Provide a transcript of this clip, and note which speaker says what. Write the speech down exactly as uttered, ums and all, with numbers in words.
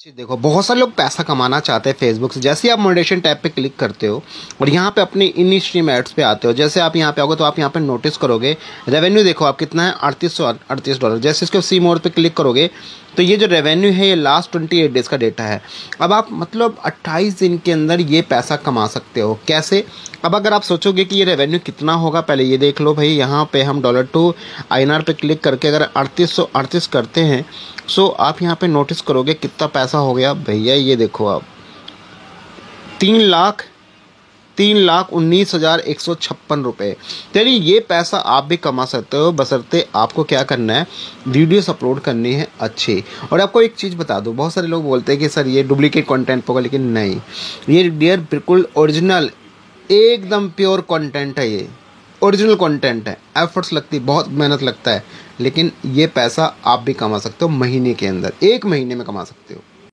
Speaker 1: जी देखो, बहुत सारे लोग पैसा कमाना चाहते हैं फेसबुक से। जैसे ही आप मोनेटाइजेशन टैब पे क्लिक करते हो और यहाँ पे अपनी इन स्ट्रीम एड्स पे आते हो, जैसे आप यहाँ पे आओगे तो आप यहाँ पे नोटिस करोगे रेवेन्यू। देखो आप कितना है, अड़तीस सौ अड़तीस डॉलर। जैसे इसको सी मोड पे क्लिक करोगे तो ये जो रेवेन्यू है ये लास्ट ट्वेंटी एट डेज का डेटा है। अब आप मतलब अट्ठाईस दिन के अंदर ये पैसा कमा सकते हो। कैसे? अब अगर आप सोचोगे कि ये रेवेन्यू कितना होगा, पहले ये देख लो भाई। यहाँ पे हम dollar to I N R पे क्लिक करके अगर अड़तीस सौ अड़तीस करते हैं, सो आप यहाँ पे नोटिस करोगे कितना पैसा हो गया भैया। ये देखो आप, तीन लाख तीन लाख उन्नीस हजार एक सौ छप्पन रुपये। यानी ये पैसा आप भी कमा सकते हो, बशर्ते आपको क्या करना है, वीडियोस अपलोड करनी है अच्छी। और आपको एक चीज़ बता दूं, बहुत सारे लोग बोलते हैं कि सर ये डुप्लीकेट कंटेंट होगा, लेकिन नहीं, ये डियर बिल्कुल ओरिजिनल एकदम प्योर कंटेंट है। ये ओरिजिनल कंटेंट है। एफर्ट्स लगती, बहुत मेहनत लगता है, लेकिन ये पैसा आप भी कमा सकते हो महीने के अंदर, एक महीने में कमा सकते हो।